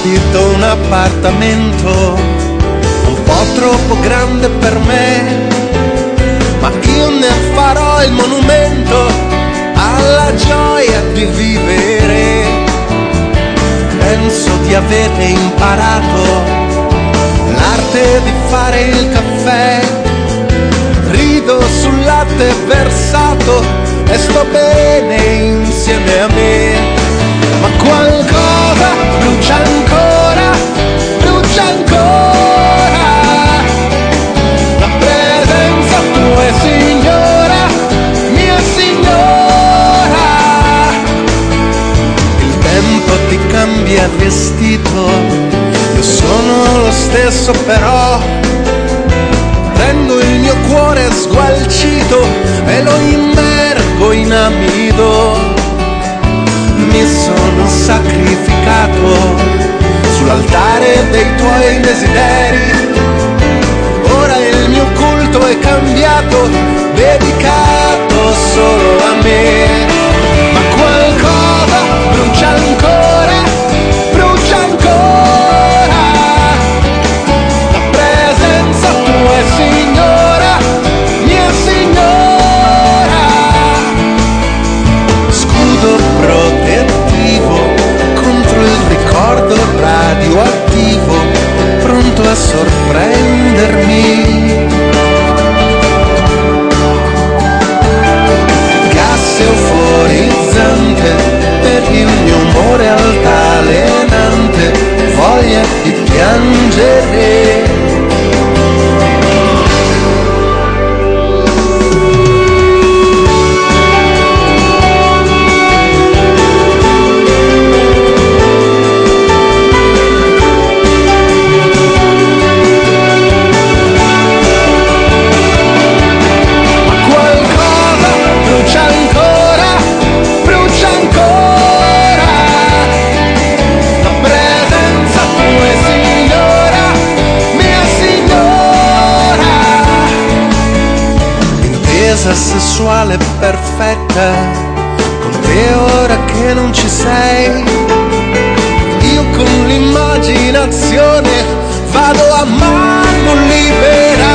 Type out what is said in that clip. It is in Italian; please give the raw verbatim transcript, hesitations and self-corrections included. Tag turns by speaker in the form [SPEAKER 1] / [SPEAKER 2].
[SPEAKER 1] affitto un appartamento un po' troppo grande per me, ma io ne farò il monumento alla gioia di vivere. Penso di avere imparato l'arte di fare il caffè, rido sul latte versato e sto bene insieme a me, ma qualcosa brucia ancora, brucia ancora, la presenza tua è signora, mia signora. Il tempo ti cambia vestito, io sono lo stesso però, prendo il mio cuore sgualcito e lo immergo in amido. Mi sono sacrificato sull'altare dei tuoi desideri, ora il mio culto è cambiato, dedicato solo a me. Ma qualcosa brucia ancora, brucia ancora, la presenza tua è signora, mia signora. Scudo protettivo contro il ricordo radioattivo, pronto a sorprendermi. Gas euforizzante per il mio umore altalenante, voglia di piangere. Sessuale perfetta, con te ora che non ci sei, io con l'immaginazione vado a mano libera.